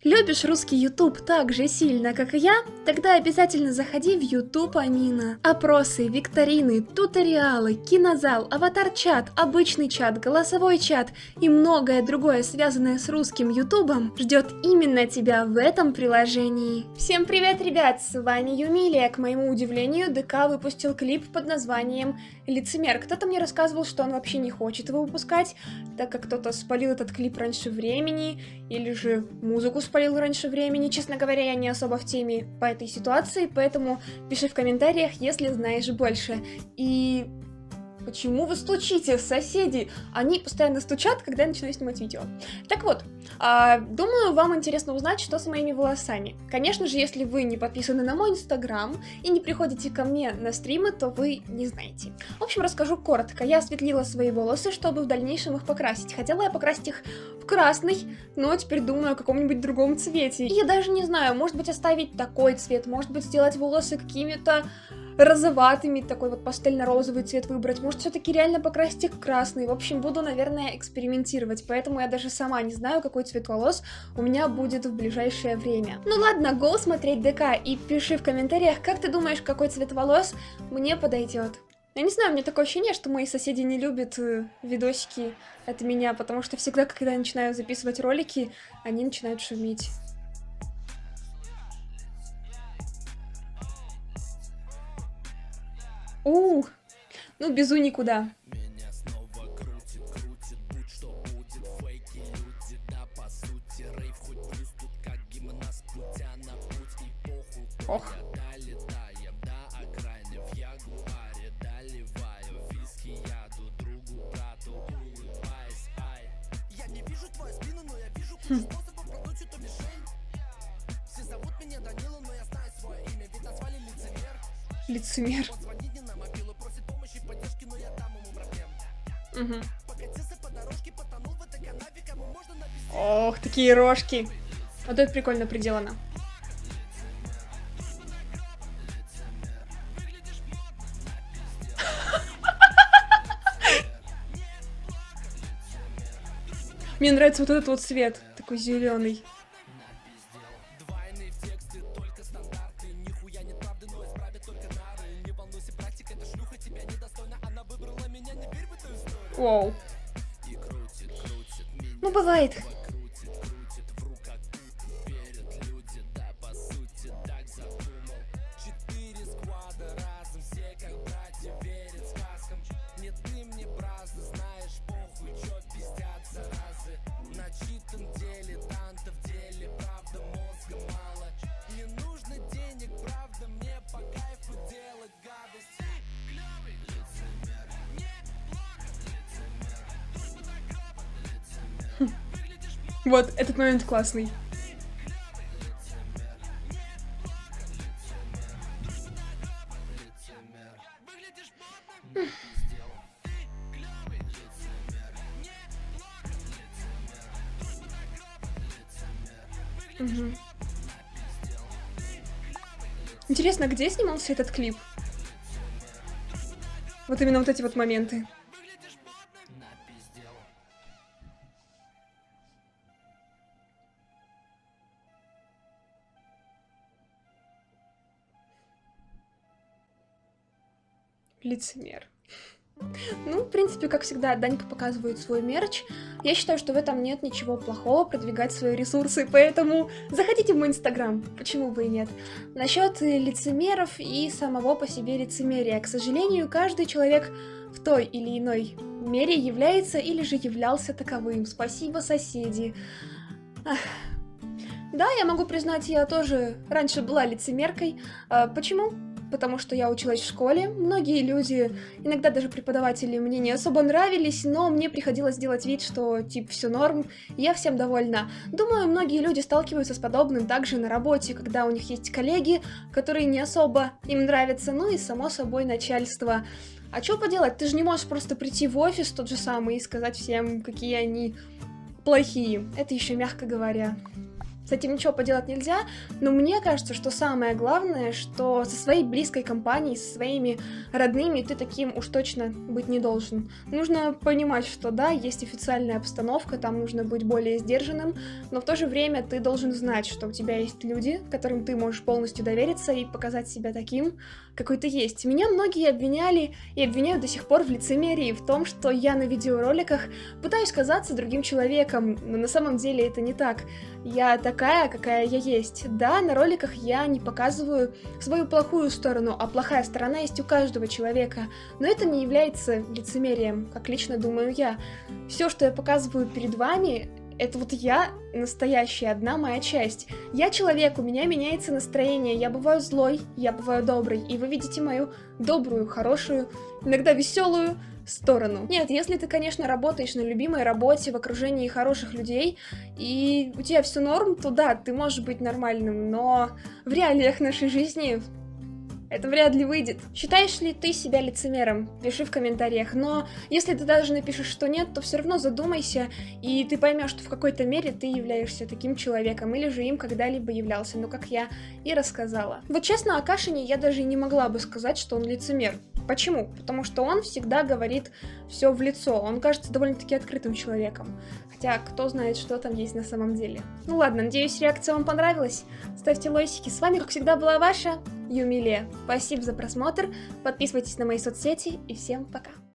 Любишь русский YouTube так же сильно, как и я? Тогда обязательно заходи в YouTube Амина. Опросы, викторины, туториалы, кинозал, аватар-чат, обычный чат, голосовой чат и многое другое, связанное с русским ютубом, ждет именно тебя в этом приложении. Всем привет, ребят, с вами Юмилия. К моему удивлению, ДК выпустил клип под названием «Лицемер». Кто-то мне рассказывал, что он вообще не хочет его выпускать, так как кто-то спалил этот клип раньше времени, или же музыку спалил раньше времени. Честно говоря, я не особо в теме по этой ситуации, поэтому пиши в комментариях, если знаешь больше. И почему вы стучите, соседи? Они постоянно стучат, когда я начинаю снимать видео. Так вот, думаю, вам интересно узнать, что с моими волосами. Конечно же, если вы не подписаны на мой инстаграм и не приходите ко мне на стримы, то вы не знаете. В общем, расскажу коротко. Я осветлила свои волосы, чтобы в дальнейшем их покрасить. Хотела я покрасить их в красный, но теперь думаю о каком-нибудь другом цвете. И я даже не знаю, может быть, оставить такой цвет, может быть, сделать волосы какими-то розоватыми, такой вот пастельно-розовый цвет выбрать, может все-таки реально покрасить их в красный. В общем, буду, наверное, экспериментировать, поэтому я даже сама не знаю, какой цвет волос у меня будет в ближайшее время. Ну ладно, go смотреть ДК и пиши в комментариях, как ты думаешь, какой цвет волос мне подойдет. Я не знаю, у меня такое ощущение, что мои соседи не любят видосики от меня, потому что всегда, когда я начинаю записывать ролики, они начинают шуметь. Ну безу никуда. Ох. Лицемер. Угу. Ох, такие рожки. Вот это прикольно приделано. Мне нравится вот этот вот цвет, такой зеленый. Воу. Ну, бывает. Вот, этот момент классный. Угу. Интересно, где снимался этот клип? Вот именно вот эти вот моменты. Лицемер. Ну, в принципе, как всегда, Данька показывает свой мерч. Я считаю, что в этом нет ничего плохого, продвигать свои ресурсы, поэтому заходите в мой инстаграм, почему бы и нет. Насчет лицемеров и самого по себе лицемерия. К сожалению, каждый человек в той или иной мере является или же являлся таковым. Спасибо, соседи. Ах. Да, я могу признать, я тоже раньше была лицемеркой. Почему? Потому что я училась в школе, многие люди, иногда даже преподаватели мне не особо нравились, но мне приходилось делать вид, что типа все норм, и я всем довольна. Думаю, многие люди сталкиваются с подобным также на работе, когда у них есть коллеги, которые не особо им нравятся, ну и само собой начальство. А что поделать, ты же не можешь просто прийти в офис тот же самый и сказать всем, какие они плохие, это еще мягко говоря. с этим ничего поделать нельзя, но мне кажется, что самое главное, что со своей близкой компанией, со своими родными ты таким уж точно быть не должен. Нужно понимать, что да, есть официальная обстановка, там нужно быть более сдержанным, но в то же время ты должен знать, что у тебя есть люди, которым ты можешь полностью довериться и показать себя таким, какой ты есть. Меня многие обвиняли и обвиняют до сих пор в лицемерии, в том, что я на видеороликах пытаюсь казаться другим человеком, но на самом деле это не так. Я такая, какая я есть. Да, на роликах я не показываю свою плохую сторону, а плохая сторона есть у каждого человека, но это не является лицемерием, как лично думаю я. Все, что я показываю перед вами, это вот я, настоящая, одна моя часть. Я человек, у меня меняется настроение, я бываю злой, я бываю доброй, и вы видите мою добрую, хорошую, иногда веселую сторону. Нет, если ты, конечно, работаешь на любимой работе в окружении хороших людей, и у тебя все норм, то да, ты можешь быть нормальным, но в реалиях нашей жизни это вряд ли выйдет. Считаешь ли ты себя лицемером? Пиши в комментариях. Но если ты даже напишешь, что нет, то все равно задумайся, и ты поймешь, что в какой-то мере ты являешься таким человеком, или же им когда-либо являлся, ну как я и рассказала. Вот честно, о Кашине я даже и не могла бы сказать, что он лицемер. Почему? Потому что он всегда говорит все в лицо, он кажется довольно-таки открытым человеком. Хотя, кто знает, что там есть на самом деле. Ну ладно, надеюсь, реакция вам понравилась. Ставьте лайсики. С вами, как всегда, была ваша Юмиле. Спасибо за просмотр, подписывайтесь на мои соцсети и всем пока.